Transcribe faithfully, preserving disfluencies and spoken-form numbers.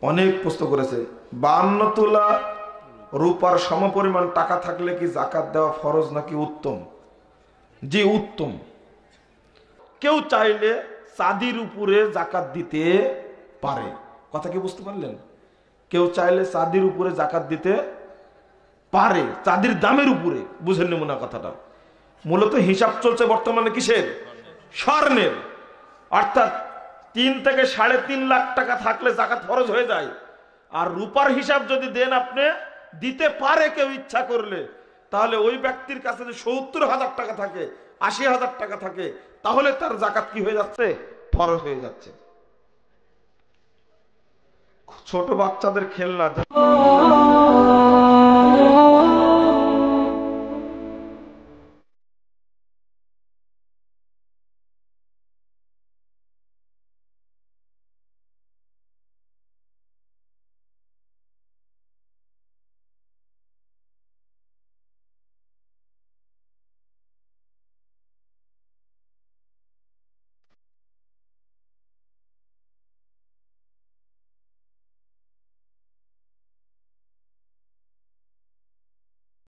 অনেক প্রশ্ন করেছে, বাহান্ন তোলা রূপার সমপরিমাণ টাকা থাকলে কি জাকাত দেওয়া ফরজ নাকি উত্তম? জি উত্তম। কেউ চাইলে চাঁদির উপরে জাকাত দিতে পারে। কথা কি বুঝতে পারলেন? কেউ চাইলে চাঁদির উপরে জাকাত দিতে পারে, চাঁদির দামের উপরে। বুঝেন নি মনে কথাটা? মূলত হিসাব চলছে বর্তমানে কিসের? স্বর্ণের। অর্থাৎ তিন থেকে সাড়ে তিন লাখ টাকা থাকলে জাকাত ফরজ হয়ে যায়। আর রূপার হিসাব যদি দেন আপনি, দিতে পারে কেউ ইচ্ছা করলে, তাহলে ওই ব্যক্তির কাছে যদি সত্তর হাজার টাকা থাকে, আশি হাজার টাকা থাকে, তাহলে তার জাকাত কি হয়ে যাচ্ছে? ফরজ হয়ে যাচ্ছে। ছোট বাচ্চাদের খেলনা